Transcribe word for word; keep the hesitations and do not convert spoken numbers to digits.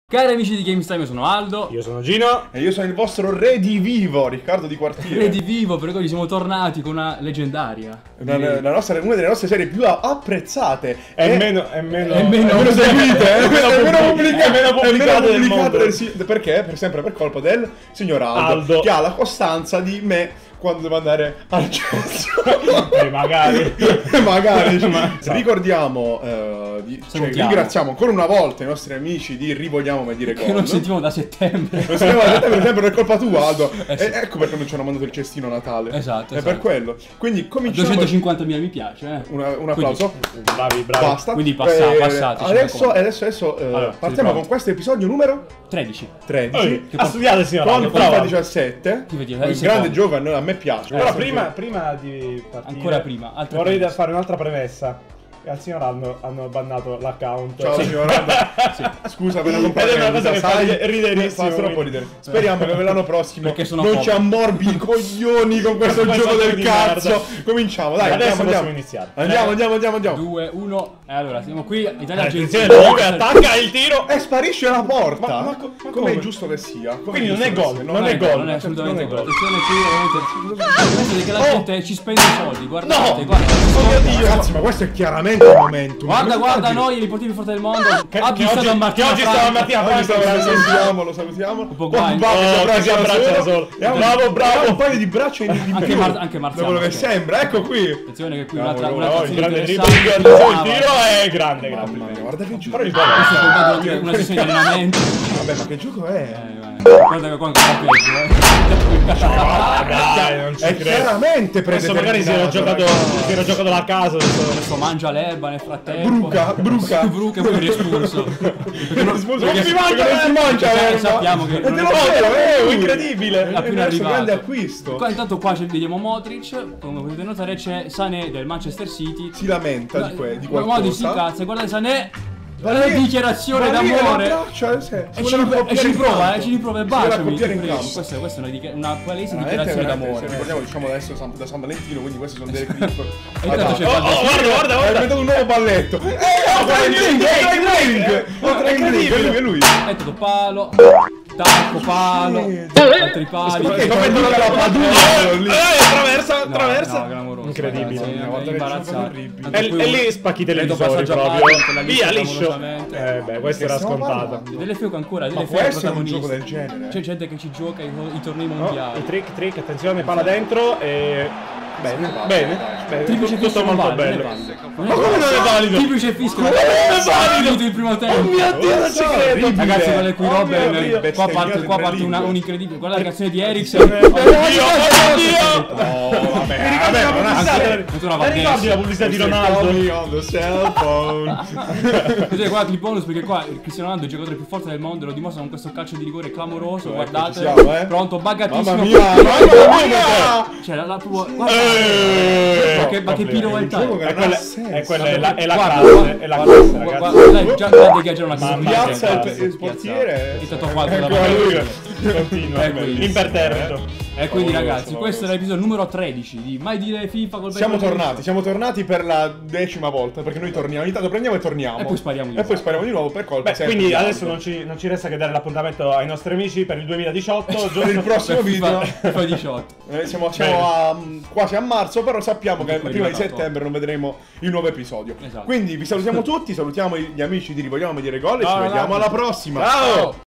Cari amici di GameStime, io sono Aldo. Io sono Gino. E io sono il vostro Redivivo, Riccardo Di Quartiere. Redivivo, per cui siamo tornati con una leggendaria. La, la nostra, una delle nostre serie più apprezzate. È e meno, è meno, è meno, è meno seguite, è meno, è meno pubblicate, è meno pubblicate del mondo. del si- perché? Per sempre per colpa del signor Aldo, Aldo. che ha la costanza di me quando devo andare al cesso. Eh, magari. Magari. Ma- Ricordiamo, eh, di, cioè, Salutiamo. ringraziamo ancora una volta i nostri amici di Rivogliamo Mai Dire Che Gol. non sentivamo da settembre. Lo sappiamo da settembre, sempre per colpa tua, Aldo. Eh sì. E ecco perché non ci hanno mandato il cestino a Natale. Esatto, È esatto. per quello. Quindi cominciamo. duecentocinquantamila mi piace, eh. Una- un applauso. Bravi, bravi. Basta. Quindi passa- Eh, passateci, Adesso, raccomando. adesso, adesso eh, Allora, partiamo sei con pronto? questo episodio numero tredici. tredici. Oh, ha studiato il signor Con Aldo, FIFA bravo. diciassette. Ti vedi, Un hai grande secondo. gioco, a noi- a me piace. Però Eh, prima, sempre- prima di partire, Ancora prima, altra vorrei premessa. fare un'altra premessa. E al signor Aldo hanno bannato l'account. Ciao signor Aldo. Scusa per la compagnia. Ed è una cosa che fa sai, ride- riderissimo, fa troppo quindi. ridere. Speriamo che l'anno prossimo Perché sono non povero. ci ammorbi i coglioni con questo Con gioco questo del di cazzo. merda. Cominciamo, dai, Adesso andiamo, possiamo andiamo. iniziare. Andiamo, andiamo, andiamo, andiamo. due, uno. E allora, siamo qui, Italia Attenzione, Argentina. Giove attacca il tiro. E sparisce la porta. Ma- ma co- ma come come? è giusto che sia. Come Quindi non è giusto che gol, sia. non è gol. Non è assolutamente Non è gol. gol. Attenzione qui, veramente. Pensate che la Oh! gente ci spende i soldi, guardate, No! guardate. Oh mio Dio! Ragazzi, ma questo è chiaramente un momento. Guarda, guarda, noi, i nipoti più forti del mondo. Che, Ha che fissato oggi, a che Martina oggi Franco. stava Martina Oggi Franco. lo grazie. salutiamo, lo salutiamo. Pogba. Pogba che Oh, si che abbraccia si abbraccia da solo. E ha un- Bravo, bravo. ha un paio di braccia in, in Anche più. Mar- anche Da Marziano, quello che scherzo. sembra, ecco qui. Attenzione che qui Bravo, un'altra bravo, Oh, un'altra il grande azione dribbling, interessante. il tiro è grande, Mamma grande. mia, guarda che gioco. Però il Vabbè, gol- Questo è Ah, durante una sessione di allenamento. ma che gioco è? Eh, vai. Guarda che qua ancora peggio, Ah, dai, non ci È credo. chiaramente Adesso magari si era predeterminato, giocato, ragazzi. si era giocato la casa. adesso- Adesso mangia l'erba nel frattempo. Bruca, bruca. Bruca e poi viene espulso. Perché non, Espulso perché- perché- perché non si mangia perché l'erba. sappiamo che E non te è- lo vero, Oh, è lui. incredibile. appena È il nostro arrivato. grande acquisto. Qua, intanto qua c'è- vediamo Modric, come potete notare c'è Sané del Manchester City. Si lamenta di, que- di Ma Modric si qualcosa. incazza, guardate Sané. Va La lì- dichiarazione va lì d'amore. e l'abbraccia, sì. E Si ci, vuole ripro- e ci accoppiare in riprova, campo. eh, ci riprova e Si vuole baciami. accoppiare in ti prego. campo. Questa, questa è una, dichi- una palese Veramente, dichiarazione veramente, d'amore. se ricordiamo, diciamo adesso San- da San Valentino, quindi questi sono delle clip. E intanto c'è Oh, oh, Valentino. guarda, guarda, È guarda. diventato un nuovo balletto. Eh, oltre il drink, oltre il drink. Oltre il drink, è lui, è lui. Mettodo palo, tacco palo, altri pali. Perché Sto mettendo la la padula lì. Eh, attraversa, No, attraversa. no, clamoroso, Incredibile. ragazzi, Una è volta che imbarazzante. sono orribili. Anche E, qui e un- lì spacchi i vedo televisori passaggio a proprio. parte, quella lì Via, liscio. clamorosamente. Eh beh, questo Che era stiamo scontato. parlando? Delle F E U che ancora, Ma delle può F E U essere un protagonisti. gioco del genere? C'è gente che ci gioca i, i tornei No, mondiali. i trick, trick, attenzione, palla dentro e... Bene, bene, bene, Triplice tutto fischio non molto vale, bello. non è valido. Ma come non è valido? Triplice fischio non Come non è valido? Finito il primo tempo. Oh mio Dio, non ci credo. Ragazzi, guarda qui Oh mio Robben, Dio. qua parte, qua parte una, un incredibile. Guarda la canzone di Eriksen. Oh mio Dio, oh mio Dio. Oh, vabbè, Mi ricordi vabbè, la non ha pubblicità? anche- anche una Ti Van ricordi la Persie. pubblicità di Call Ronaldo? me on the cell phone. Vedete qua clip bonus perché qua Cristiano Ronaldo è il giocatore più forte del mondo, lo dimostra con questo calcio di rigore clamoroso, Ecco, guardate. ci siamo, eh. Pronto, buggatissimo. Mamma mia, mamma mia. Cioè, la, la proprio guarda. Eh, Ma che, ma che pirouetta gioco è? che È non quella, ha senso. è quella, è la, è la Guarda, classe, è la guarda, classe, guarda, ragazzi. guarda, dai, già da degaggiare una Mamma cosa. Piazza il, Piazza, il portiere. È stato qua Ecco davanti. lui continua, Ecco lui. imperterrito. E quindi Favoloso, ragazzi, favoloso. questo è l'episodio numero tredici di Mai Dire FIFA col Siamo Becco. tornati, siamo tornati per la decima volta, perché noi torniamo, ogni tanto prendiamo e torniamo. E poi spariamo di E nuovo. poi spariamo di nuovo per colpa Beh, sempre quindi di adesso Aldo. non ci, non ci resta che dare l'appuntamento ai nostri amici per il duemiladiciotto. giusto? Per il prossimo Per video. FIFA, FIFA diciotto. Eh, siamo siamo a, mm, quasi a marzo, però sappiamo che Poi prima di arrivato settembre non vedremo il nuovo episodio. Esatto. Quindi vi salutiamo tutti, salutiamo gli amici di Rivogliamo Mai Dire Gol e Ciao, ci vediamo ragazzi. alla prossima. Ciao!